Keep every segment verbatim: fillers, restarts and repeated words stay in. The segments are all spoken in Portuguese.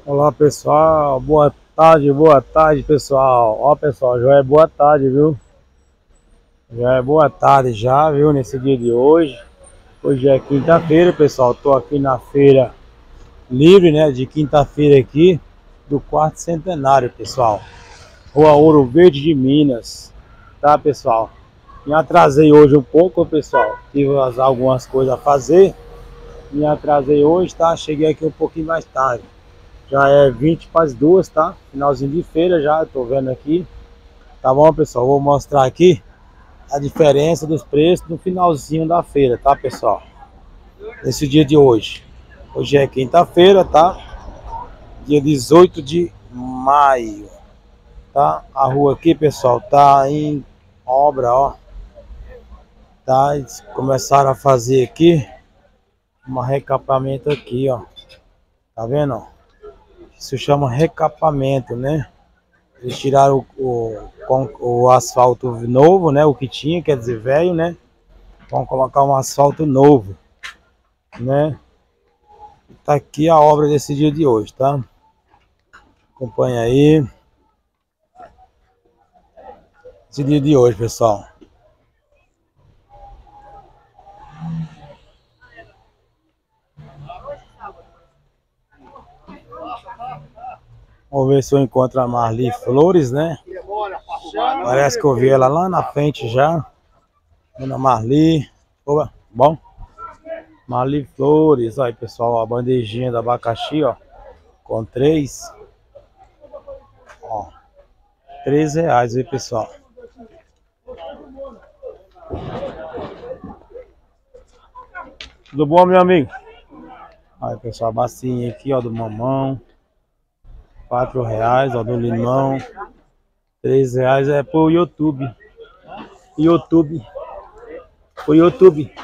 Olá pessoal, boa tarde, boa tarde pessoal. Ó pessoal, já é boa tarde, viu? Já é boa tarde já, viu? Nesse dia de hoje. Hoje é quinta-feira, pessoal. Tô aqui na feira livre, né? De quinta-feira aqui do quarto centenário, pessoal. Rua Ouro Verde de Minas, tá pessoal? Me atrasei hoje um pouco, pessoal. Tive algumas coisas a fazer. Me atrasei hoje, tá? Cheguei aqui um pouquinho mais tarde. Já é vinte para as duas, tá? Finalzinho de feira já, tô vendo aqui. Tá bom, pessoal? Vou mostrar aqui a diferença dos preços no finalzinho da feira, tá, pessoal? Nesse dia de hoje. Hoje é quinta-feira, tá? Dia dezoito de maio, tá? A rua aqui, pessoal, tá em obra, ó. Tá? Eles começaram a fazer aqui um recapamento aqui, ó. Tá vendo, ó? Isso chama recapamento, né? Eles tiraram o, o, o asfalto novo, né? O que tinha, quer dizer, velho, né? Vão colocar um asfalto novo, né? Tá aqui a obra desse dia de hoje, tá? Acompanha aí. Esse dia de hoje, pessoal. Vamos ver se eu encontro a Marli Flores, né? Parece que eu vi ela lá na frente já. Dona Marli. Opa, bom? Marli Flores. Aí, pessoal, a bandejinha do abacaxi, ó. Com três. Ó. Três reais, viu, pessoal? Tudo bom, meu amigo? Aí, pessoal, a bacinha aqui, ó, do mamão. Quatro reais, ó, do limão. Três reais é pro YouTube. YouTube. Pro YouTube.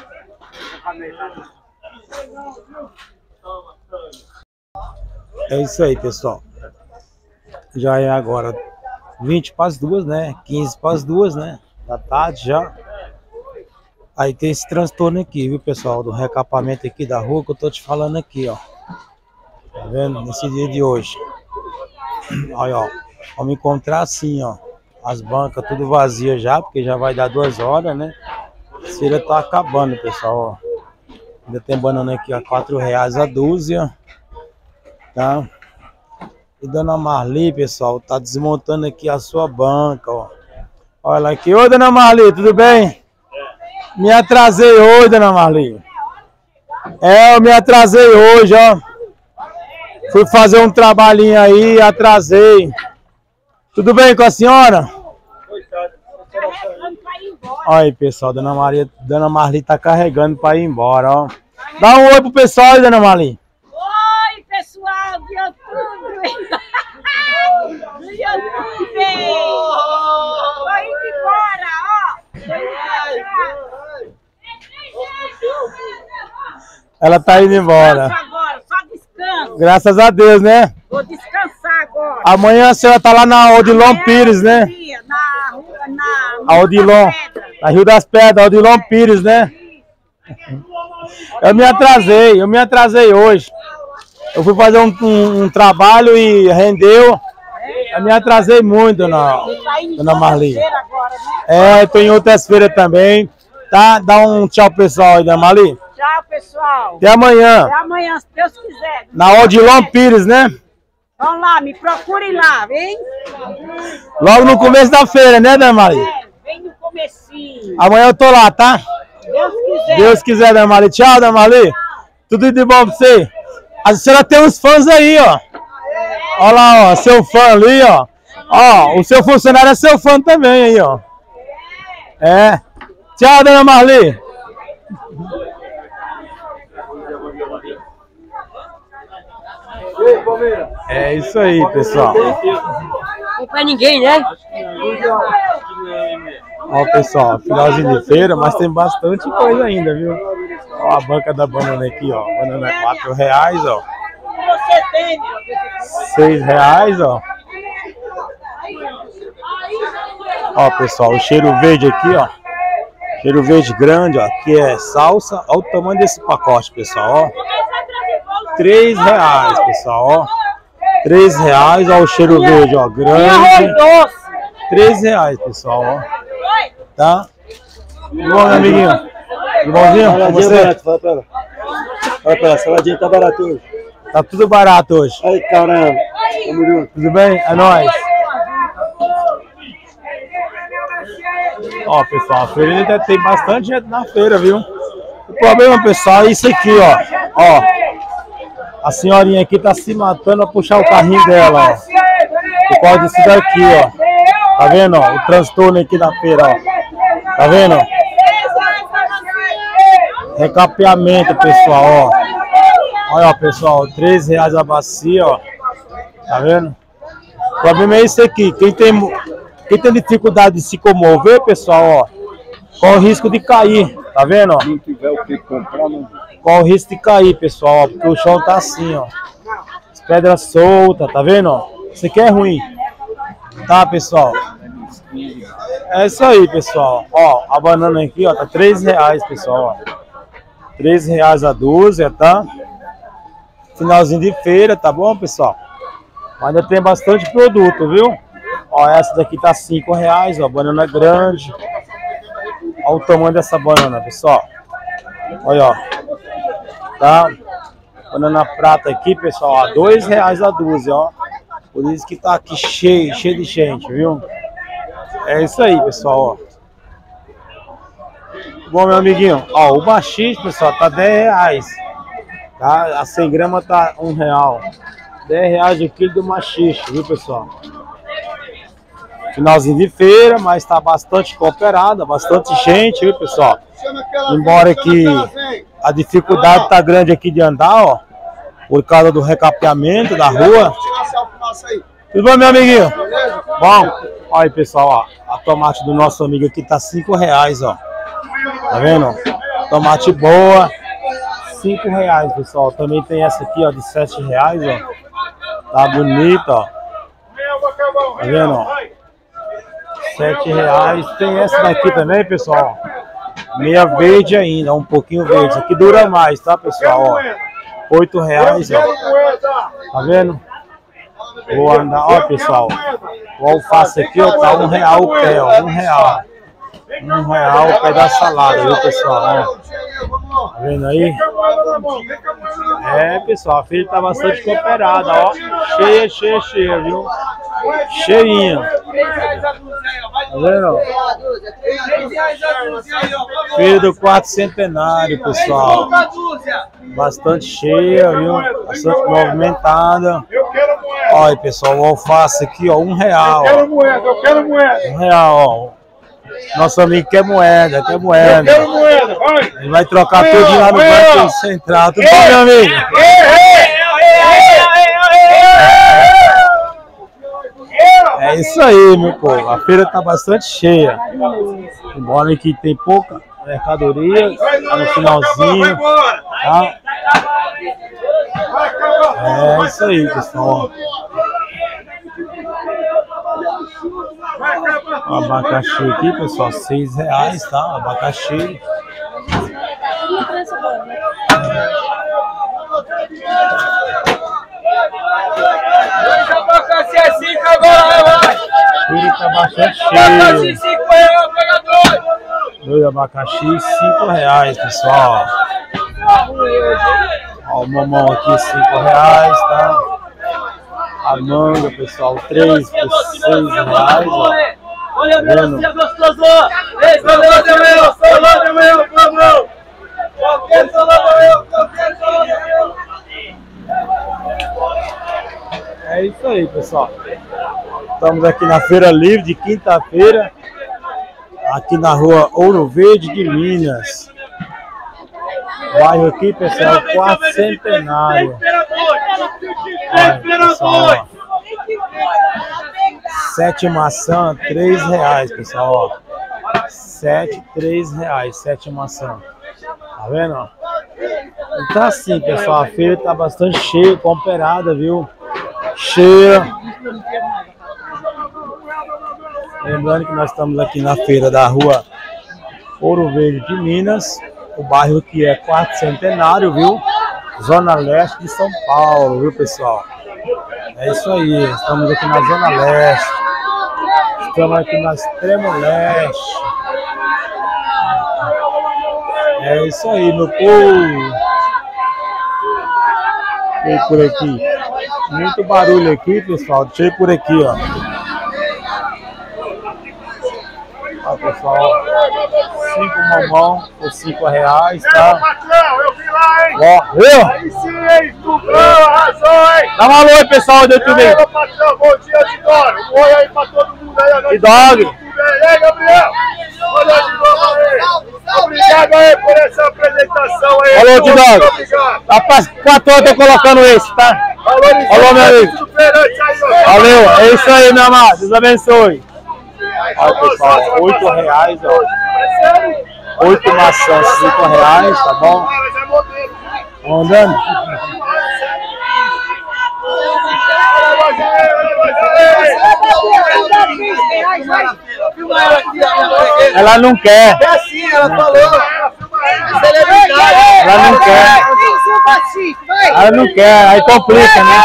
É isso aí, pessoal. Já é agora vinte para as duas, né? quinze para as duas, né? Da tarde já. Aí tem esse transtorno aqui, viu, pessoal? Do recapamento aqui da rua que eu tô te falando aqui, ó. Tá vendo? Nesse dia de hoje. Olha, ó. Vamos encontrar assim, ó. As bancas tudo vazias já, porque já vai dar duas horas, né? A feira tá acabando, pessoal, ó. Ainda tem banana aqui a quatro reais a dúzia, tá? E Dona Marli, pessoal, tá desmontando aqui a sua banca, ó. Olha aqui. Oi, Dona Marli, tudo bem? Me atrasei hoje, Dona Marli. É, eu me atrasei hoje, ó. Fui fazer um trabalhinho aí, atrasei. Tudo bem com a senhora? Olha aí, pessoal, Dona Maria, Dona Marli tá carregando para ir embora, ó. Dá um oi pro pessoal aí, Dona Marli. Oi, pessoal do YouTube. Do YouTube. Tô indo embora, ó. Tô indo embora. Ela tá indo embora. Agora, só descanso. Graças a Deus, né? Vou descansar agora. Amanhã a senhora tá lá na Odilon Pires, né? Na rua, na, A Odilon, na Rio das Pedras, Odilon Pires, né? Eu me atrasei, eu me atrasei hoje. Eu fui fazer um, um, um trabalho e rendeu. Eu me atrasei muito, dona, dona Marli. É, tô em outras feiras também. Tá? Dá um tchau pessoal aí, dona Marli. Tchau, pessoal. Até amanhã. Até amanhã, se Deus quiser. Na Odilon Pires, né? Vamos lá, me procurem lá, vem. Logo no começo da feira, né, dona Marli? É, vem no comecinho. Amanhã eu tô lá, tá? Deus quiser. Deus quiser, dona Marli. Tchau, dona Marli. Tudo de bom pra você. A senhora tem uns fãs aí, ó. Olha lá, ó, seu fã ali, ó. Ó, o seu funcionário é seu fã também aí, ó. É. Tchau, dona Marli. É isso aí, pessoal. Não pra ninguém, né? Ó, pessoal, finalzinho de feira, mas tem bastante coisa ainda, viu? Ó, a banca da banana aqui, ó. Banana é quatro reais, ó. Você tem, Seis reais, ó. Ó, pessoal, o cheiro verde aqui, ó. Cheiro verde grande, ó. Aqui é salsa. Olha o tamanho desse pacote, pessoal, ó. Três reais, pessoal, ó. Três reais, ó, o cheiro verde, ó, grande. Três reais, pessoal, ó. Tá? Tudo bom, meu amiguinho? Tudo bonzinho? Com você? Barato, fala pra ela. Fala pra ela, saladinha tá barato hoje. Tá tudo barato hoje. Ai, caramba. Tamo junto. Tudo bem? É nóis. Ó, pessoal, a feira ainda tem bastante gente na feira, viu? O problema, pessoal, é isso aqui, ó. Ó, a senhorinha aqui tá se matando a puxar o carrinho dela, ó. Por causa disso daqui, ó. Tá vendo, ó? O transtorno aqui na feira, ó. Tá vendo? Recapeamento, pessoal, ó. Olha, ó, pessoal, três reais a bacia, ó. Tá vendo? O problema é isso aqui. Quem tem, quem tem dificuldade de se comover, pessoal, ó, corre o risco de cair. Tá vendo, ó? Se não tiver o que comprar, não. Corre o risco de cair, pessoal, ó, porque o chão tá assim, ó. As pedras soltas, tá vendo, ó? Isso aqui é ruim. Tá, pessoal? É isso aí, pessoal. Ó, a banana aqui, ó, tá três reais, pessoal, ó. Três reais a dúzia, tá? Finalzinho de feira, tá bom, pessoal? Ainda tem bastante produto, viu? Ó, essa daqui tá cinco reais, ó, banana grande. Olha o tamanho dessa banana, pessoal. Olha, ó. Tá? Banana prata aqui, pessoal, ó, dois reais a dúzia, ó. Por isso que tá aqui cheio, cheio de gente, viu? É isso aí, pessoal, ó. Bom, meu amiguinho, ó, o baixinho, pessoal, tá dez reais. Tá? A cem gramas tá um real. dez reais o quilo do machixe, viu, pessoal? Finalzinho de feira, mas tá bastante cooperada, bastante gente, viu, pessoal? Embora que a dificuldade tá grande aqui de andar, ó, por causa do recapeamento da rua. Tudo bom, meu amiguinho? Bom, olha aí, pessoal, ó, a tomate do nosso amigo aqui tá cinco reais, ó. Tá vendo? Tomate boa, cinco reais, pessoal. Também tem essa aqui, ó, de sete reais, ó. Tá bonita, ó. Tá vendo, ó? sete reais. Tem essa daqui também, pessoal. Meia verde ainda, um pouquinho verde. Isso aqui dura mais, tá, pessoal? Ó, oito reais, ó. Tá vendo? Vou andar, ó, pessoal. O alface aqui, ó, tá um real o pé, ó. Um real. Um real o pé da salada, viu, pessoal? Ó. Tá vendo aí? É, pessoal, a feira tá bastante cooperada, ó. Cheia, cheia, cheia, viu? Cheinha. Tá vendo? Feira do quarto centenário, pessoal. Bastante cheia, viu? Bastante movimentada. Olha, pessoal, o alface aqui, ó, um real. Eu quero moeda, eu quero moeda. Um real, ó. Nosso amigo quer moeda, quer moeda. Eu quero moeda, vai. Ele vai trocar tudo lá no Banco Central. Tudo bom, meu amigo? É isso aí, meu povo. A feira tá bastante cheia. Embora que tem pouca mercadoria, tá no finalzinho. Tá? É isso aí, pessoal. O abacaxi aqui, pessoal, seis reais, tá? Abacaxi. Dois abacaxi é cinco agora, vai! Ele tá bastante Abacaxi cheio. cinco reais, pega dois! Dois abacaxi, cinco reais, pessoal. Ó, o mamão aqui, cinco reais, tá? A manga, pessoal, três por seis reais, ó. Olha, Tá vendo? meu, gostoso! Ei, salada meu, salada meu, meu! Qualquer salada meu, qualquer salada meu! É isso aí, pessoal. Estamos aqui na Feira Livre de quinta-feira, aqui na rua Ouro Verde de Minas. Bairro aqui, pessoal, quarto centenário. Olha, pessoal, ó. Sete maçã, três reais, pessoal, ó. Sete, três reais, sete maçã. Tá vendo, ó? E tá assim, pessoal, a feira tá bastante cheia, cooperada, viu? Cheia. Lembrando que nós estamos aqui na feira da rua Ouro Verde de Minas. O bairro que é quarto centenário, viu? Zona Leste de São Paulo, viu, pessoal? É isso aí, estamos aqui na Zona Leste. Estamos aqui na Extremo Leste. É isso aí, meu povo. Deixei por aqui. Muito barulho aqui, pessoal. Deixei por aqui, ó. Ó, pessoal. Cinco mamão por cinco reais, tá? Eu vi lá, hein? Ó, viu? Aí sim, hein? Tubrão, arrasou, hein? Dá um alô aí, pessoal do YouTube. E aí, meu patrão, bom dia, Tidório. Um oi aí pra todo mundo aí. Que dog. E aí, Gabriel? Olha de novo aí. Obrigado aí por essa apresentação aí. Falou, Tidório. Obrigado. Rapaz, quatro horas eu tô colocando esse, tá? Falou, meu amigo. Valeu, é isso aí, meu amado. Deus abençoe. Olha, pessoal, oito reais, ó. Oito maçãs, cinco reais, tá bom? Andando? Ela não quer. É assim, ela falou. Ela não quer. Ela não quer, aí complica, né?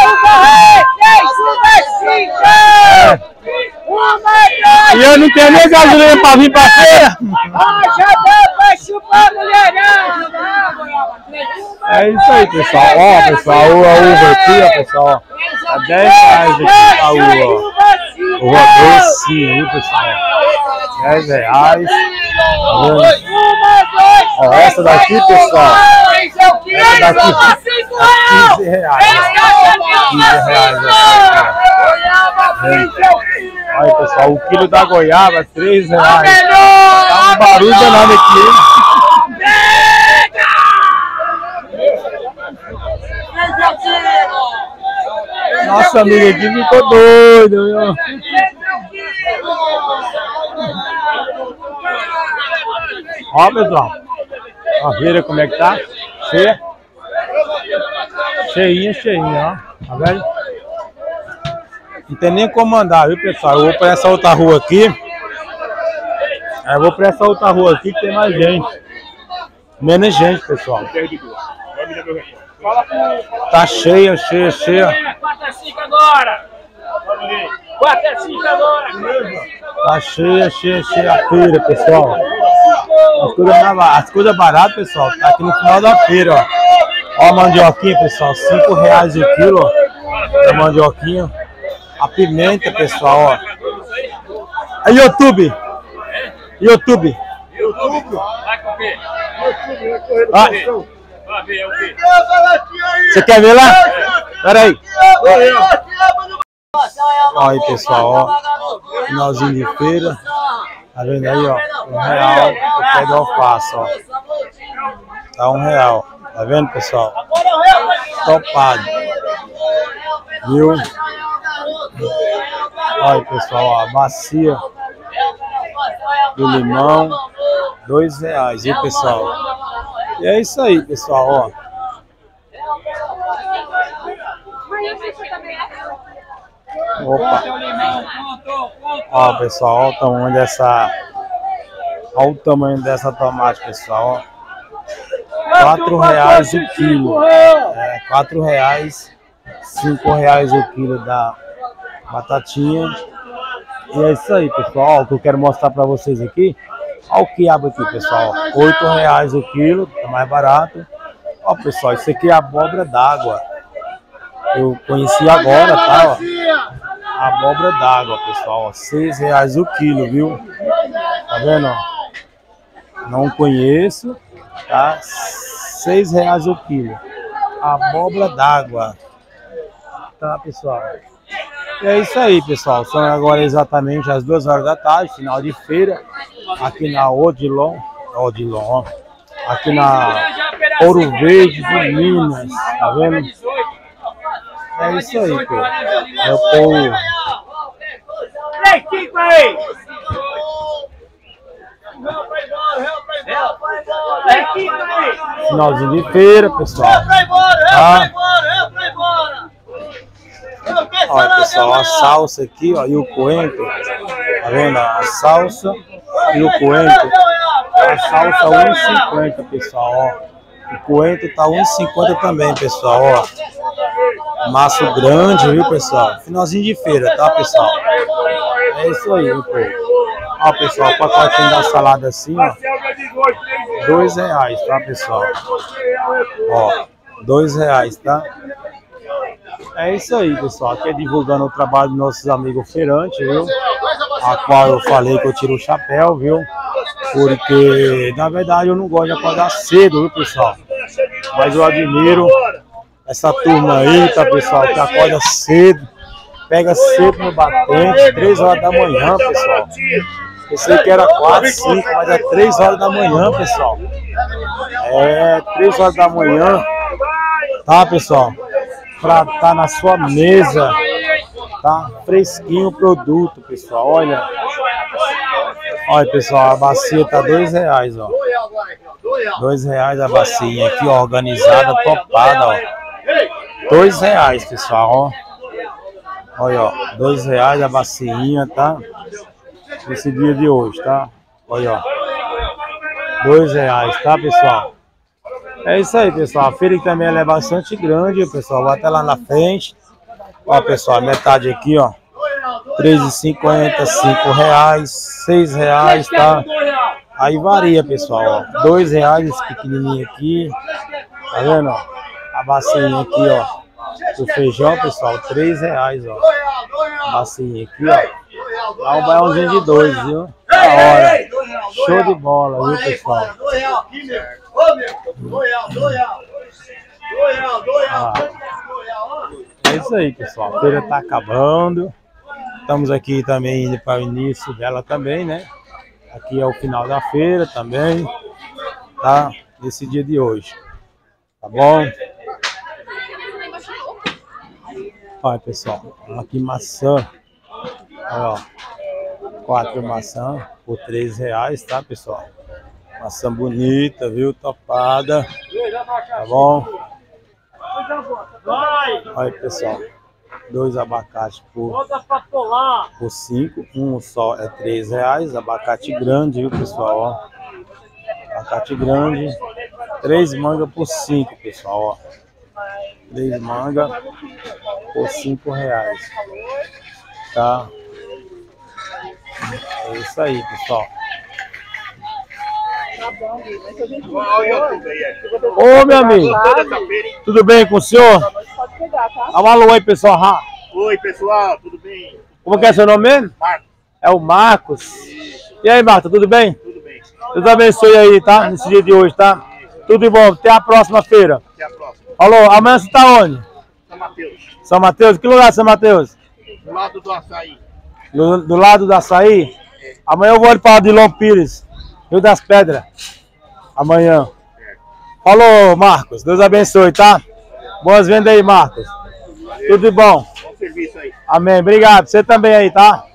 É. E eu não tenho nem gasolina pra vir pra feira. Já deu pra chupar, mulherão! É isso aí, pessoal. Ó, pessoal, a uva aqui, ó, pessoal. Tá dez reais aqui a uva, ó. Uva doce, viu, pessoal? dez reais. Tá vendo? Ó, essa daqui, pessoal. Essa daqui tá quinze reais. quinze reais. Olha, pessoal, o quilo da goiaba, três reais. Tá um barulho danado aqui, hein? Nossa amiga aqui ficou doido, viu? Ó, pessoal. A feira como é que tá? Cheia? Cheinha, cheinha, ó. Tá vendo? Não tem nem como andar, viu, pessoal? Eu vou pra essa outra rua aqui. Eu vou pra essa outra rua aqui que tem mais gente. Menos gente, pessoal. Tá cheia, cheia, cheia. quatro a cinco agora. quatro a cinco agora. Tá cheia, cheia, cheia a feira, pessoal. As coisas, as coisas baratas, pessoal, tá aqui no final da feira, ó. Ó a mandioquinha, pessoal, cinco reais o quilo, ó. A mandioquinha. A pimenta, pessoal, ó. A YouTube. YouTube. YouTube. Vai com o quê? Ah. Vai ver, é o quê? Você quer ver lá? Pera aí. Ó aí, pessoal, ó. Finalzinho de feira. Tá vendo aí, ó? Um real o pé de alface, ó. Tá um real. Tá vendo, pessoal? Topado. Viu? Olha aí, pessoal, ó, a bacia do limão, dois reais, viu, pessoal? E é isso aí, pessoal, ó. Opa! Ó, pessoal, olha o tamanho dessa. Olha o tamanho dessa tomate, pessoal. Quatro reais o quilo. É, quatro reais, cinco reais o quilo da batatinha. E é isso aí, pessoal. O que eu quero mostrar pra vocês aqui. Olha o quiabo aqui, pessoal. Oito reais o quilo, tá mais barato. Ó, pessoal, isso aqui é abóbora d'água. Eu conheci agora, tá? Ó. Abóbora d'água, pessoal. Seis reais o quilo, viu? Tá vendo? Não conheço, tá? Seis reais o quilo. Abóbora d'água. Tá, pessoal? E é isso aí, pessoal. São agora exatamente as duas horas da tarde, final de feira. Aqui na Odilon. Odilon, ó. Aqui na Ouro Verde de Minas. Tá vendo? É isso aí, pô. É o povo. Finalzinho de feira, pessoal. Tá? Olha, pessoal, a salsa aqui, ó, e o coentro. Tá vendo? A salsa e o coentro. A salsa um e cinquenta, pessoal, ó. O coentro tá um e cinquenta também, pessoal, ó. Maço grande, viu, pessoal? Finalzinho de feira, tá, pessoal? É isso aí, viu, pô. Ó, pessoal, o pacotinho da salada assim, ó. Dois reais, tá, pessoal? Ó, dois reais, tá? É isso aí, pessoal. Aqui é divulgando o trabalho dos nossos amigos feirantes, viu? A qual eu falei que eu tiro o chapéu, viu? Porque, na verdade, eu não gosto de acordar cedo, viu, pessoal? Mas eu admiro essa turma aí, tá, pessoal? Que acorda cedo, pega cedo no batente, três horas da manhã, pessoal. Pensei que era quatro, cinco, mas é três horas da manhã, pessoal. É, três horas da manhã, tá, pessoal? Pra tá na sua mesa, tá? Fresquinho o produto, pessoal, olha. Olha, pessoal, a bacia tá dois reais, ó. Dois reais a bacia aqui, ó, organizada, topada, ó. Dois reais, pessoal, ó. Olha, ó, dois reais a bacinha, tá? Esse dia de hoje, tá? Olha, ó. Dois reais, tá, pessoal? É isso aí, pessoal. A feira também ela é bastante grande, pessoal. Vai até lá na frente. Ó, pessoal, metade aqui, ó. três reais e cinquenta, cinco reais, seis reais, tá? Aí varia, pessoal, ó. dois reais esse pequenininho aqui. Tá vendo, ó? A bacinha aqui, ó. O feijão, pessoal, três reais, ó. A bacinha aqui, ó. Dá um baiãozinho de dois, viu? Da hora. Show de bola, viu, pessoal? Ah, é isso aí, pessoal. A feira tá acabando. Estamos aqui também indo para o início dela também, né? Aqui é o final da feira também, tá? Nesse dia de hoje, tá bom? Olha, pessoal, aqui maçã, olha, ó, quatro maçãs por três reais, tá, pessoal? Maçã bonita, viu? Topada, tá bom? Olha, pessoal. Dois abacates por, por cinco, um só é três reais, abacate grande, viu, pessoal, ó. Abacate grande, três mangas por cinco, pessoal, ó. Três mangas por cinco reais, tá? É isso aí, pessoal. Ô, meu amigo, tudo bem com o senhor? Pode pegar, tá? Dá um alô aí, pessoal. Oi, pessoal, tudo bem? Como que é seu nome mesmo? Marcos. É o Marcos. E aí, Marta, tudo bem? Tudo bem. Deus abençoe aí, tá? Nesse dia de hoje, tá? Tudo de bom. Até a próxima feira. Até a próxima. Alô, amanhã você tá onde? São Mateus. São Mateus? Que lugar, São Mateus? Do lado do açaí. Do, do lado do açaí? É. Amanhã eu vou ali para Adilon Pires, Rio das Pedras. Amanhã. É. Falou, Marcos. Deus abençoe, tá? Boas vendas aí, Marcos. Valeu. Tudo de bom. Bom serviço aí. Amém. Obrigado. Você também aí, tá?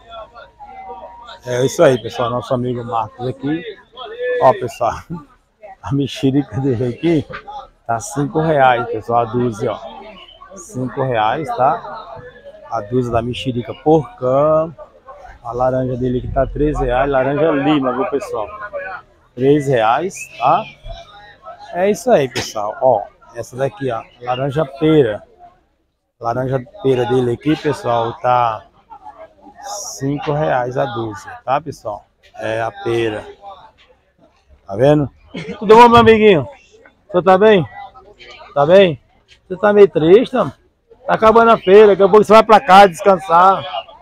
É isso aí, pessoal. Nosso amigo Marcos aqui. Ó, pessoal. A mexerica dele aqui tá cinco reais, pessoal. A dúzia, ó. Cinco reais, tá? A dúzia da mexerica porcã. A laranja dele aqui tá três reais. Laranja lima, viu, pessoal? Três reais, tá? É isso aí, pessoal. Ó, essa daqui, ó. Laranja pera. Laranja pera dele aqui, pessoal, tá cinco reais a dúzia, tá, pessoal? É a pera. Tá vendo? Tudo bom, meu amiguinho? Você tá bem? Tá bem? Você tá meio triste, não? Tá acabando a feira, daqui a pouco você vai pra casa descansar.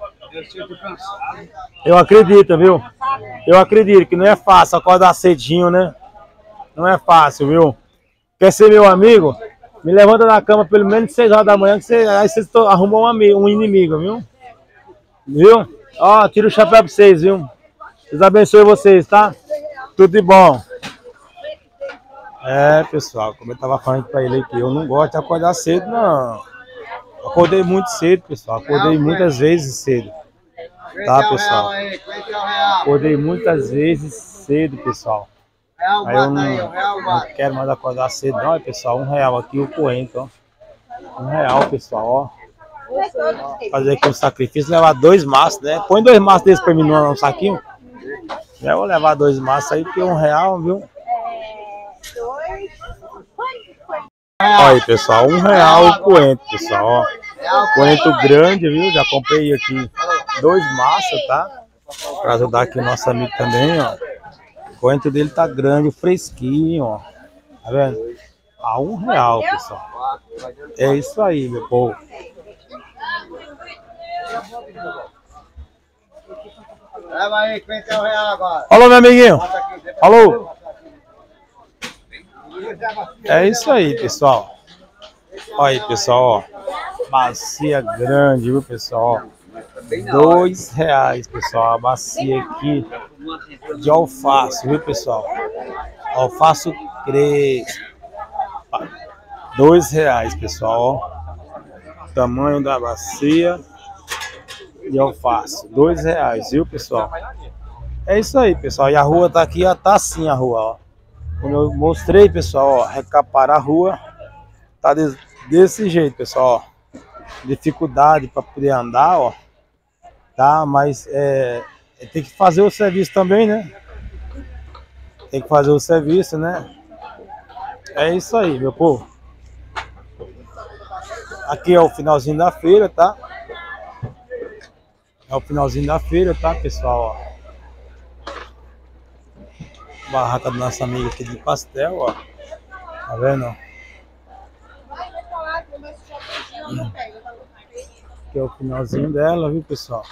Eu acredito, viu? Eu acredito que não é fácil acordar cedinho, né? Não é fácil, viu? Quer ser meu amigo? Me levanta da cama pelo menos seis horas da manhã, que você, aí você arrumou um, amigo, um inimigo, viu? Viu? Ó, tira o chapéu pra vocês, viu? Deus abençoe vocês, tá? Tudo de bom. É, pessoal, como eu tava falando pra ele aqui, eu não gosto de acordar cedo, não. Acordei muito cedo, pessoal. Acordei muitas vezes cedo. Tá, pessoal? Acordei muitas vezes cedo, pessoal. Aí eu não, não quero mais acordar cedo, não, pessoal. Um real aqui o coentro, ó. Um real, pessoal, ó. Fazer aqui um sacrifício, levar dois maços, né? Põe dois maços desses pra mim no saquinho. Já vou levar dois maços aí, porque um real, viu? Olha aí, pessoal, um real o coentro, pessoal, ó. Coentro grande, viu? Já comprei aqui dois maços, tá? Pra ajudar aqui o nosso amigo também, ó. O coentro dele tá grande, fresquinho, ó. Tá vendo? A um real, pessoal. É isso aí, meu povo. Leva aí, quinhentos reais agora. Alô, meu amiguinho. Alô. É isso aí, pessoal. Olha aí, pessoal, ó. Bacia grande, viu, pessoal? Dois reais, pessoal. A bacia aqui de alface, viu, pessoal? Alface crespo. Dois reais, pessoal. Ó. Tamanho da bacia de alface. Dois reais, viu, pessoal? É isso aí, pessoal. E a rua tá aqui, ó, tá assim a rua, ó. Como eu mostrei, pessoal, ó, recapar a rua. Tá de, desse jeito, pessoal, ó. Dificuldade para poder andar, ó. Tá, mas é, tem que fazer o serviço também, né? Tem que fazer o serviço, né? É isso aí, meu povo. Aqui é o finalzinho da feira, tá? É o finalzinho da feira, tá, pessoal? Ó. Barraca do nosso amigo aqui de pastel, ó. Tá vendo? Hum. Aqui é o finalzinho dela, viu, pessoal?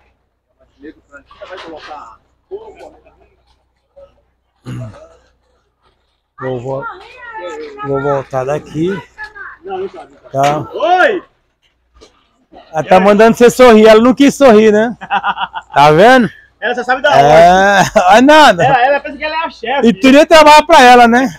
Hum. Vou, vou, vou voltar daqui. Tá? Oi! Ela tá mandando você sorrir, ela não quis sorrir, né? Tá vendo? Ela só sabe da hora. É, é nada. Ela, ela pensa que ela é a chefe. E tu nem trabalha pra ela, né?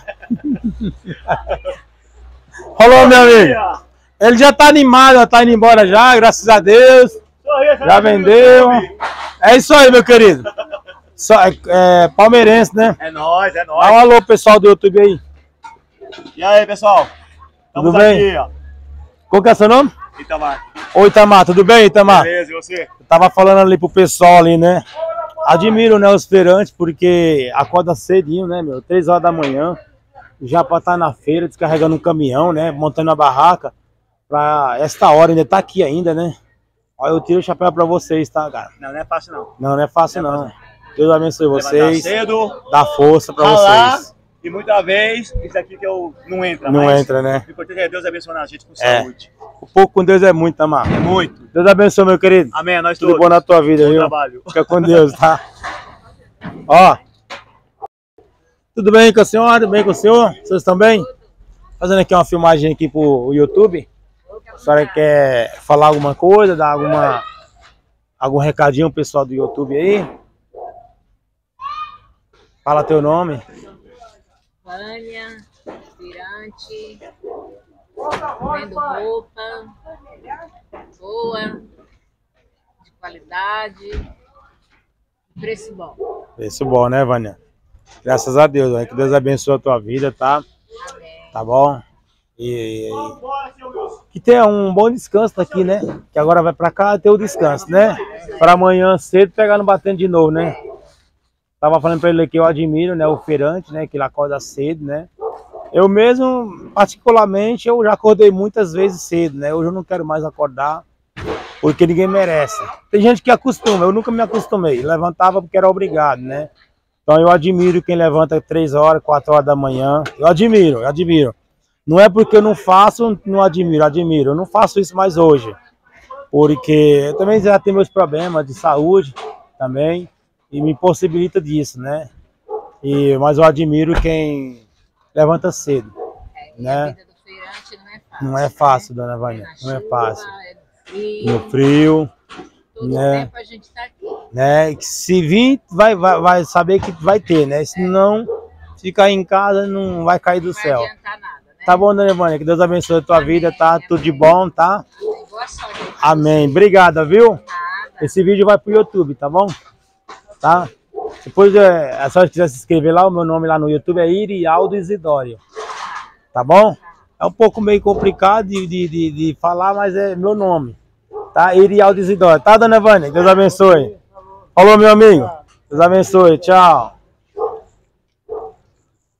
Rolou, meu amigo. Ele já tá animado, já tá indo embora já, graças a Deus. Sorria, Já vendeu. É isso aí, meu querido. Só, é, é palmeirense, né? É nóis, é Dá um nóis. alô, pessoal do YouTube aí. E aí, pessoal? Tudo Estamos bem? aqui, ó. Qual que é seu nome? Itamar. Oi, Itamar, tudo bem, Itamar? Beleza, e você? Eu tava falando ali pro pessoal ali, né? Admiro, né, os feirantes, porque acorda cedinho, né, meu? Três horas da manhã, já pra estar na feira, descarregando um caminhão, né? Montando a barraca, pra esta hora ainda tá aqui ainda, né? Olha, eu tiro o chapéu pra vocês, tá, cara? Não, não é fácil, não. Não, não é fácil, Não é não. fácil. Deus abençoe vocês, cedo, dá força pra ralar, vocês. e muita vez, isso aqui que eu não entra, Não mas entra, né? o importante é Deus abençoar a gente com É. saúde. O pouco com Deus é muito, Itamar. É muito. Deus abençoe, meu querido. Amém, nós Tudo todos. bom na tua vida, Bom viu? trabalho. Fica com Deus, tá? Ó. Tudo bem com a senhora? Tudo bem com o senhor? Vocês estão bem? Fazendo aqui uma filmagem aqui pro YouTube. A senhora quer falar alguma coisa, dar alguma, algum recadinho pro pessoal do YouTube aí? Fala teu nome. Vânia, aspirante, vendo roupa boa, de qualidade, preço bom. Preço bom, né, Vânia? Graças a Deus, né? Que Deus abençoe a tua vida, tá? Amém. Tá bom? E, que tenha um bom descanso aqui, né? Que agora vai pra cá ter o descanso, né? Pra amanhã cedo pegar no batendo de novo, né? Tava falando pra ele que eu admiro, né? O feirante, né? Que ele acorda cedo, né? Eu mesmo, particularmente, eu já acordei muitas vezes cedo, né? Hoje eu não quero mais acordar, porque ninguém merece. Tem gente que acostuma, eu nunca me acostumei. Levantava porque era obrigado, né? Então eu admiro quem levanta três horas, quatro horas da manhã. Eu admiro, eu admiro. Não é porque eu não faço, não admiro, admiro. Eu não faço isso mais hoje. Porque eu também já tenho meus problemas de saúde também. E me impossibilita disso, né? E, mas eu admiro quem levanta cedo, É, né? A vida do feirante não é fácil. Não é fácil, né? dona Vânia, É na não é chuva, fácil. é no No frio, frio, todo né? tempo a gente tá aqui. né? Que se vir, vai, vai, vai saber que vai ter, né? Se não, ficar em casa, não vai cair do Não vai céu. adiantar nada, né? Tá bom, dona Vânia? Que Deus abençoe a tua Amém, vida, tá? Tudo de amém. bom, tá? Amém. Boa sorte. Amém. Obrigada, viu? Nada. Esse vídeo vai pro YouTube, tá bom? Tá? Depois, é, se a quiser se inscrever lá, o meu nome lá no YouTube é Irialdo Isidório. Tá bom? É um pouco meio complicado de, de, de, de falar, mas é meu nome. Tá? Irialdo Isidório. Tá, dona Vânia? Deus abençoe. Falou, meu amigo. Deus abençoe. Tchau.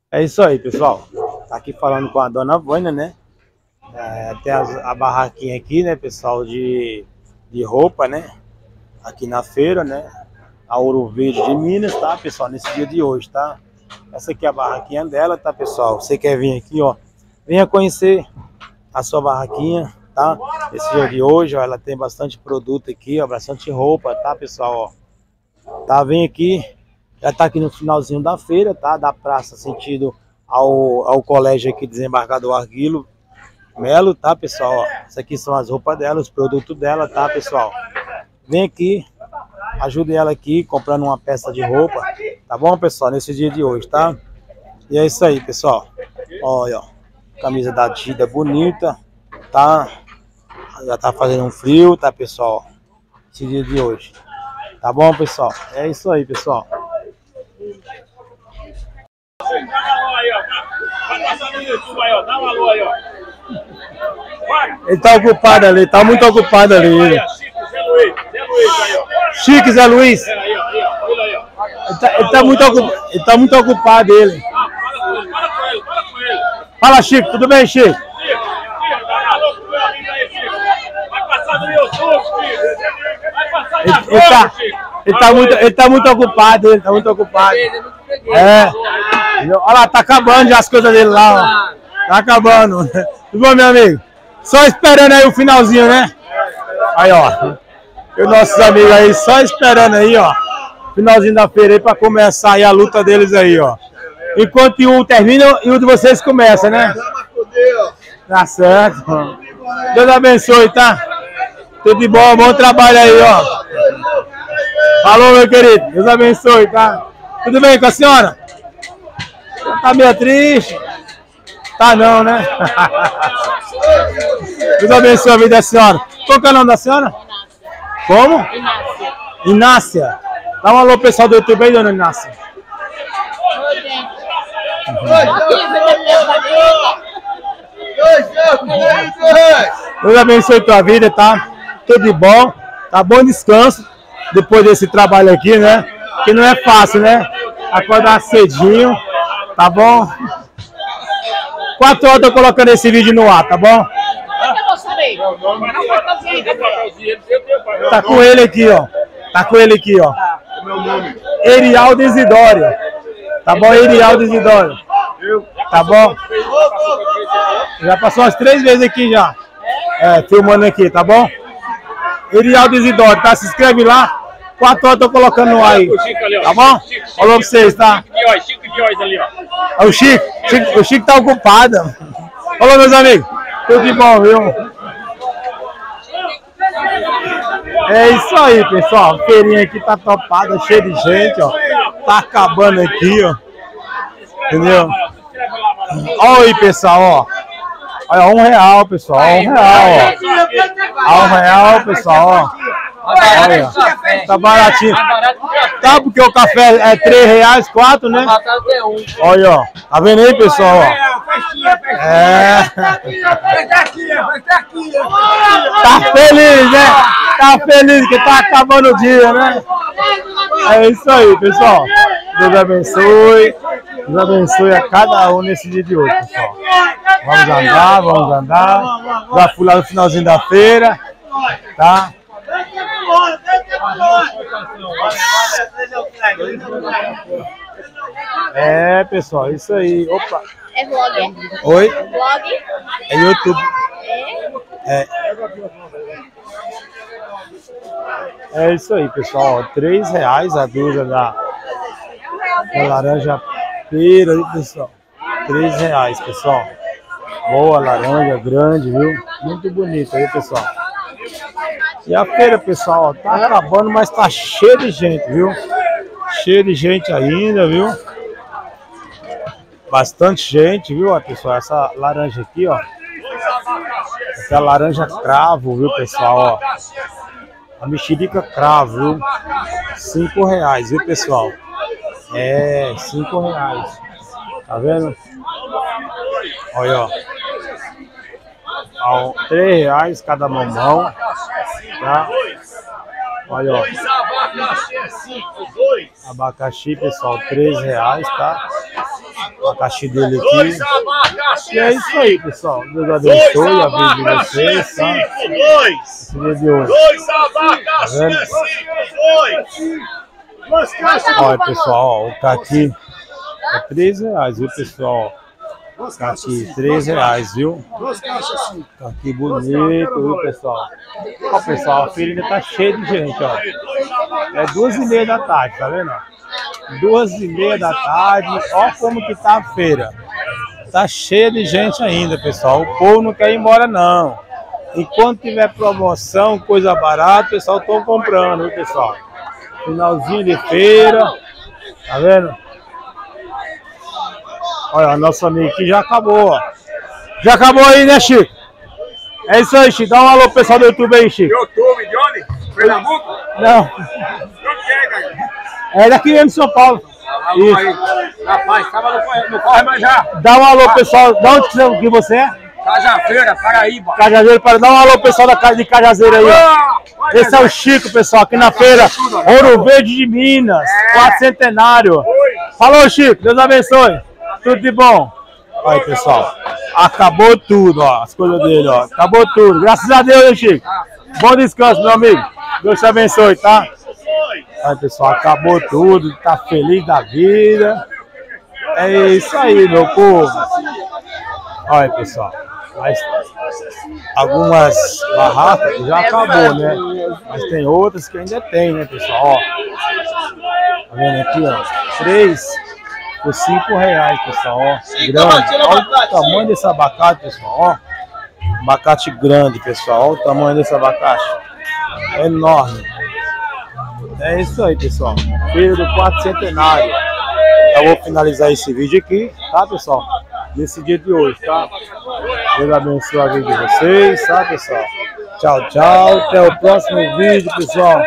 É isso aí, pessoal. Tá aqui falando com a dona Vânia, né? É, tem as, a barraquinha aqui, né, pessoal, de, de roupa, né? Aqui na feira, né? A Ouro Verde de Minas, tá, pessoal? Nesse dia de hoje, tá? Essa aqui é a barraquinha dela, tá, pessoal? Você quer vir aqui, ó? Venha conhecer a sua barraquinha, tá? Esse dia de hoje, ó, ela tem bastante produto aqui, ó, bastante roupa, tá, pessoal? Ó, tá? Vem aqui, já tá aqui no finalzinho da feira, tá? Da praça, sentido ao, ao colégio aqui, Desembargador Arguilo Melo, tá, pessoal? Ó, essas aqui são as roupas dela, os produtos dela, tá, pessoal? Vem aqui, ajude ela aqui, comprando uma peça de roupa, tá bom, pessoal? Nesse dia de hoje, tá? E é isso aí, pessoal. Olha, ó, camisa da Tida bonita, tá? Já tá fazendo um frio, tá, pessoal? Esse dia de hoje. Tá bom, pessoal? É isso aí, pessoal. Ele tá ocupado ali, tá muito ocupado ali. Chique, Zé Luiz. Ele tá, ele tá, muito, ocupado, ele tá muito ocupado, ele. Fala, Chico, tudo bem, Chico? Ele, ele, tá, ele, tá muito, ele tá muito ocupado, ele tá muito ocupado. É. Olha lá, tá acabando já as coisas dele lá, ó. Tá acabando. Tudo bom, meu amigo? Só esperando aí o finalzinho, né? Aí, ó. E os nossos amigos aí, só esperando aí, ó. Finalzinho da feira aí pra começar aí a luta deles aí, ó. Enquanto um termina e o de vocês começa, né? Tá certo. Deus abençoe, tá? Tudo de bom, bom trabalho aí, ó. Falou, meu querido. Deus abençoe, tá? Tudo bem com a senhora? Tá meio triste? Tá não, né? Deus abençoe a vida da senhora. Qual que é o nome da senhora? Como? Inácia. Inácia. Dá um alô pessoal do YouTube aí, dona Inácia. Deus abençoe tua vida, tá? Tudo de bom. Tá bom descanso. Depois desse trabalho aqui, né? Que não é fácil, né? Acordar cedinho. Tá bom? Quatro horas eu tô colocando esse vídeo no ar, tá bom? Tá com ele aqui, ó. Tá com ele aqui, ó. Erialdo Isidório. Tá bom, Erialdo Isidório? Tá bom? Já passou umas três vezes aqui já. É, filmando aqui, tá bom? Erialdo Isidório, tá? Se inscreve lá. Quatro horas eu tô colocando no ar aí. Tá bom? Falou pra vocês, tá? Chico Dióis ali, ó. É o Chico. Chico. O Chico tá ocupado. Falou, meus amigos. Tudo de bom, viu? É isso aí, pessoal. A feirinha aqui tá topada, cheia de gente, ó. Tá acabando aqui, ó. Entendeu? Olha aí, pessoal, ó. Olha, um real, pessoal. Um real, ó. Um real, pessoal, ó. Olha, tá baratinho. Tá, porque o café é três reais, quatro, né? Olha, ó. Tá vendo aí, pessoal, ó? É. Tá feliz, né? Tá feliz que tá acabando o dia, né? É isso aí, pessoal. Deus abençoe. Deus abençoe a cada um nesse dia de hoje, pessoal. Vamos andar, vamos andar. Já fui lá no finalzinho da feira, tá? É, pessoal, isso aí. Opa. É vlog, é? Oi? Vlog? É YouTube. É. É isso aí, pessoal. Três reais a dúzia da, da laranja pera aí, pessoal. Três reais, pessoal. Boa laranja, grande, viu? Muito bonita aí, pessoal. E a feira, pessoal, ó, tá acabando, mas tá cheio de gente, viu? Cheio de gente ainda, viu? Bastante gente, viu, ó, pessoal? Essa laranja aqui, ó. Essa é a laranja cravo, viu, pessoal, ó. A mexerica cravo, viu? Cinco reais, viu, pessoal? É, cinco reais. Tá vendo? Olha, ó. Ó, três reais cada mamão. Tá? Olha, ó. Abacaxi, pessoal, três reais, tá? A caixa dele aqui. E é isso aí, pessoal. Deus abençoe a vida de vocês, tá? Esse dia de hoje. Olha, pessoal, ó, o caqui é três reais, viu, pessoal? Caqui, três reais, viu? Caqui bonito, viu, pessoal? Ó, pessoal, a feira ainda tá cheia de gente, ó. É duas e meia da tarde, tá vendo? Duas e meia da tarde, ó como que tá a feira. Tá cheia de gente ainda, pessoal. O povo não quer ir embora, não. Enquanto tiver promoção, coisa barata, o pessoal tá comprando, viu, pessoal? Finalzinho de feira, tá vendo? Olha, a nossa amiga aqui já acabou, ó. Já acabou aí, né, Chico? É isso aí, Chico. Dá um alô pro pessoal do YouTube aí, Chico. YouTube, de onde? Pernambuco? Não. Onde que é, cara? É daqui mesmo de São Paulo. Alô aí. Rapaz, tava no corre, no corre, mas já. Dá um alô, pessoal. Da onde que você é? Cajazeira, Paraíba. Cajazeiro, para dar um alô, pessoal da casa de Cajazeiro aí, ó. Esse é o Chico, pessoal, aqui na feira Ouro Verde de Minas, quarto centenário. Falou, Chico. Deus abençoe. Tudo de bom. Olha aí, pessoal. Acabou tudo, ó. As coisas dele, ó. Acabou tudo. Graças a Deus, hein, Chico. Bom descanso, meu amigo. Deus te abençoe, tá? Aí, pessoal, acabou tudo. Tá feliz da vida. É isso aí, meu povo. Olha aí, pessoal. Mas algumas barracas já acabou, né? Mas tem outras que ainda tem, né, pessoal? Ó. Tá vendo aqui, ó? Três por cinco reais, pessoal, ó. Grande. Olha o tamanho desse abacate, pessoal, ó. Abacate grande, pessoal. Olha o tamanho desse abacate. É enorme. É isso aí, pessoal. Feira do quarto centenário. Eu vou finalizar esse vídeo aqui, tá, pessoal? Nesse dia de hoje, tá? Deus abençoe a vida de vocês, tá, pessoal? Tchau, tchau. Até o próximo vídeo, pessoal.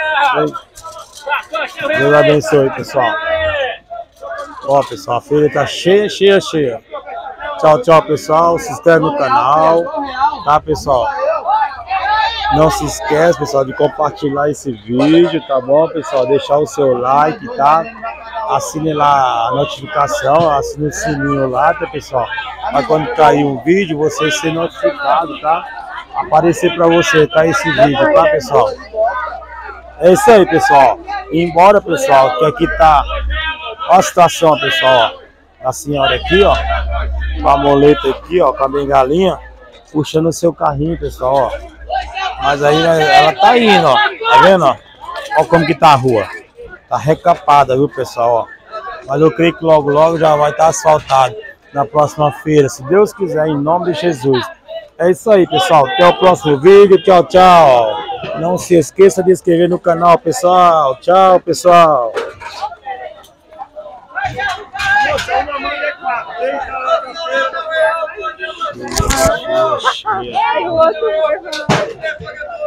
Deus abençoe, pessoal. Ó, pessoal, a feira tá cheia, cheia, cheia. Tchau, tchau, pessoal. Se inscreve no canal, tá, pessoal? Não se esquece, pessoal, de compartilhar esse vídeo, tá bom, pessoal? Deixar o seu like, tá? Assine lá a notificação, assine o sininho lá, tá, pessoal? Para quando cair um vídeo, você ser notificado, tá? Aparecer para você, tá? Esse vídeo, tá, pessoal? É isso aí, pessoal. E embora, pessoal, que aqui tá... Olha a situação, pessoal, ó. A senhora aqui, ó. Com a moleta aqui, ó, com a bengalinha, puxando o seu carrinho, pessoal, ó. Mas aí ela tá indo, ó. Tá vendo, ó? Olha como que tá a rua. Tá recapada, viu, pessoal, ó. Mas eu creio que logo, logo já vai estar asfaltado na próxima feira, se Deus quiser, em nome de Jesus. É isso aí, pessoal. Até o próximo vídeo. Tchau, tchau. Não se esqueça de se inscrever no canal, pessoal. Tchau, pessoal. Ai, o outro foi.